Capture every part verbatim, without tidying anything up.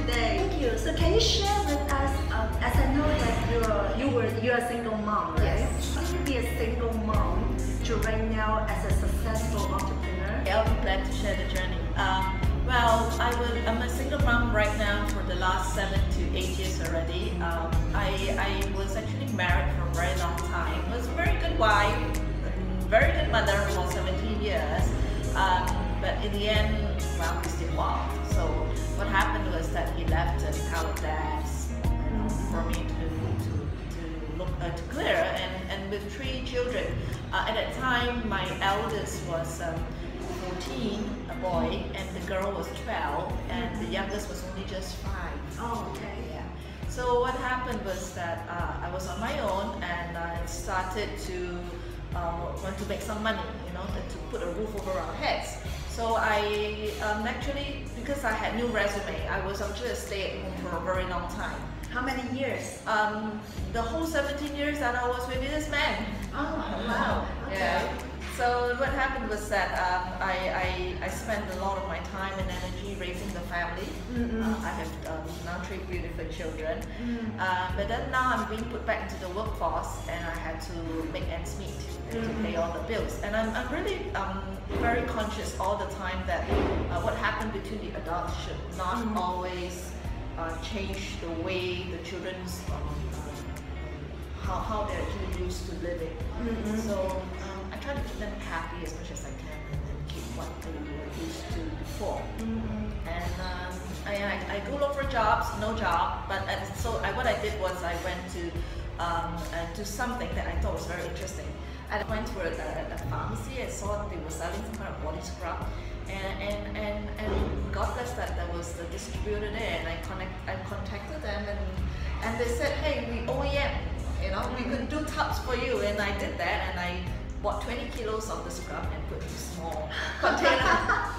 today. Thank you. So can you share with us, um, as I know that you're you were you're a single mom, right? Yes. How can you be a single mom to right now as a successful entrepreneur? I'll be glad to share the journey. Um, well, I will, I'm a single mom right now for the last seven to eight years already. Um, I, I was actually married for a very long time. Was a very good wife, very good mother for seventeen years. Um, but in the end, well, we still walked. So what happened was that he left an our dads, you know, for me to to, to look uh, to clear. And, and with three children, uh, at that time my eldest was um, fourteen, a boy, and the girl was twelve, and the youngest was only just five. Oh, okay. Yeah. So what happened was that uh, I was on my own, and I started to uh, want to make some money, you know, to put a roof over our heads. So I um, actually, because I had new resume, I was actually a stay-at-home for a very long time. How many years? Um, the whole seventeen years that I was with this man. Oh, wow. Okay. Yeah. So what happened was that um, I, I, I spent a lot of my time and energy raising the family. Mm-hmm. uh, I have um, now three beautiful children. Mm-hmm. uh, but then now I'm being put back into the workforce, and I had to make ends meet and Mm-hmm. to pay all the bills. And I'm, I'm really um, very conscious all the time that uh, what happened between the adults should not Mm-hmm. always uh, change the way the children's um, um, how, how they're actually used to living. Mm-hmm. So um, I try to keep them happy as much as I can, and then keep what they were used to before. Mm-hmm. And um, I, I, I go look for jobs, no job, but uh, so I, what I did was I went to um, uh, do something that I thought was very interesting. I went to a, a, a pharmacy. I saw they were selling some kind of body scrub, and and and, and got this that there was a distributor there, and I connect I contacted them, and and they said, hey, we O E M, you know, we could do tubs for you, and I did that, and I bought twenty kilos of the scrub and put in a small container,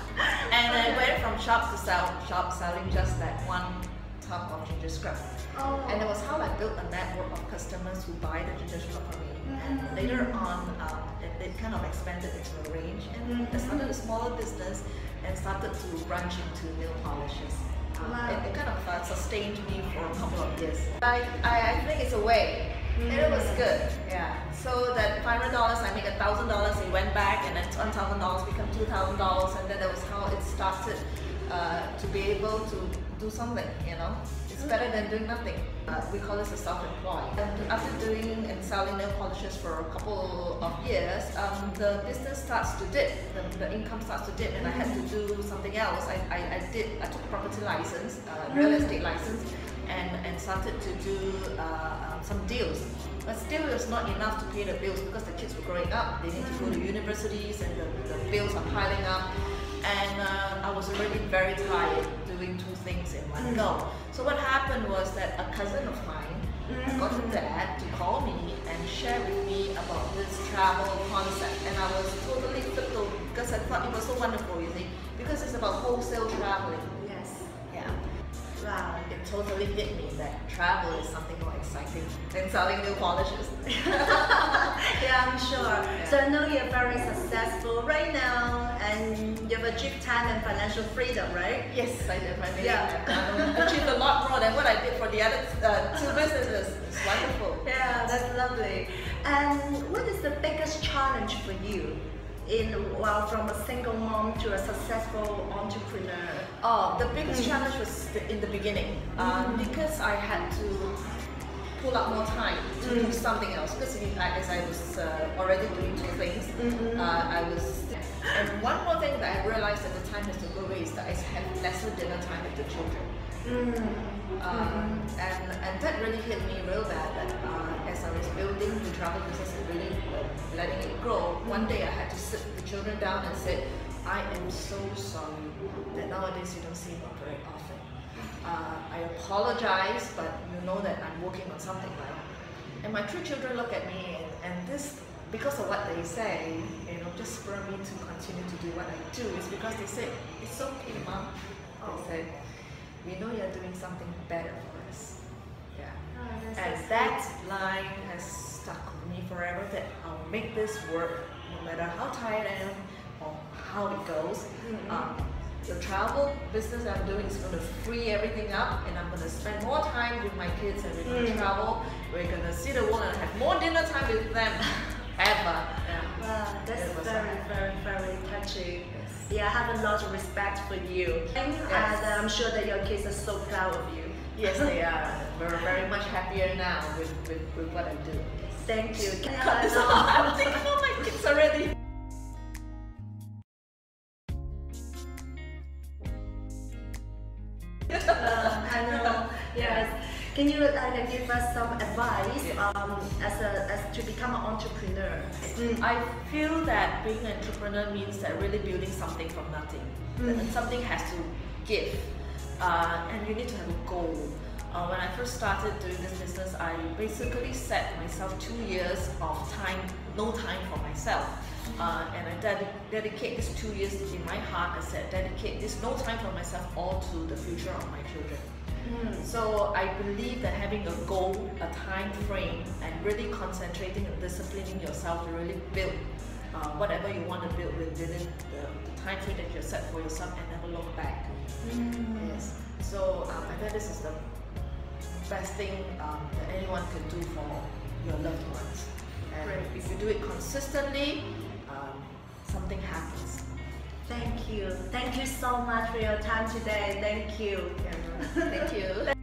and I went from shop to sell, shop selling just that one tub of ginger scrub. Oh. And it was how I built a network of customers who buy the ginger scrub from me. And Mm-hmm. later on, um, it, it kind of expanded into a range, and Mm-hmm. I started a smaller business and started to branch into nail polishes. Um, Wow. it, it kind of uh, sustained me for a couple of years. I, I, I think it's a way. And it was good, yeah. So that five hundred dollars, I make a thousand dollars. It went back, and then one thousand dollars become two thousand dollars, and then that was how it started uh, to be able to do something. You know, it's better than doing nothing. Uh, we call this a self-employed. And after doing and selling nail polishes for a couple of years, um, the business starts to dip. The, the income starts to dip, and I had to do something else. I, I, I did. I took a property license, uh, real estate license. And, and started to do uh, um, some deals. But still it was not enough to pay the bills because the kids were growing up. They need to go to universities, and the, the bills are piling up. And uh, I was already very tired doing two things in one go. So what happened was that a cousin of mine got a dad to call me and share with me about this travel concept. And I was totally flipped because I thought it was so wonderful, you see, because it's about wholesale traveling. Yes. Yeah. Wow. It totally hit me that travel is something more exciting than selling nail polishes. Yeah, I'm sure. Yeah. So I know you're very successful right now, and you've achieved time and financial freedom, right? Yes, I definitely Yeah. have um, achieved a lot more than what I did for the other uh, two businesses. It's wonderful. Yeah, that's lovely. And what is the biggest challenge for you in, well, from a single mom to a successful entrepreneur? Oh, the biggest challenge was the, in the beginning um, because I had to pull up more time to Mm. do something else. Because we- I- as I was uh, already doing two things, Mhm. uh, I was. And one more thing that I realized at the time has to go away is that I had lesser dinner time with the children. Mm. Um, and, and that really hit me real bad that uh, as I was building the travel business and really uh, letting it grow, one day I had to sit the children down and say, I am so sorry that nowadays you don't see me very often. Uh, I apologize, but you know that I'm working on something, right? And my three children look at me, and, and this, because of what they say, you know, just spur me to continue to do what I do. Is because they say, it's okay, Mom. They said, we know you're doing something better for us. Yeah. Oh, that's And so that line has stuck with me forever, that I'll make this work no matter how tired I am or how it goes. Mhm. Um, the travel business that I'm doing is going to free everything up, and I'm going to spend more time with my kids, and we're going to Mm. travel. We're going to see the world and have more dinner time with them ever. Yeah. Wow, that's It was very, a- very, very touching. Yes. Yeah, I have a lot of respect for you. And uh, I'm sure that your kids are so proud of you. Yes, they are. We're very much happier now with, with, with what I do. Thank you. God, so I'm thinking of my kids already. Uh, I know. Yes. Can you uh, give us some advice Yes. um, as a as to become an entrepreneur? Mm. I feel that being an entrepreneur means that really building something from nothing. Mm. That something has to give, uh, and you need to have a goal. Uh, when I first started doing this business, I basically set myself two years of time, no time for myself. Uh, and I ded dedicate these two years in my heart. I said, dedicate this no time for myself all to the future of my children. Mm. So I believe that having a goal, a time frame, and really concentrating and disciplining yourself to really build uh, whatever you want to build within the, the time frame that you set for yourself, and never look back. Mm. Yes. So um, I think this is the best thing um, that anyone can do for your loved ones. And Great. if you do it consistently, um, something happens. Thank you. Thank you so much for your time today. Thank you. Thank you.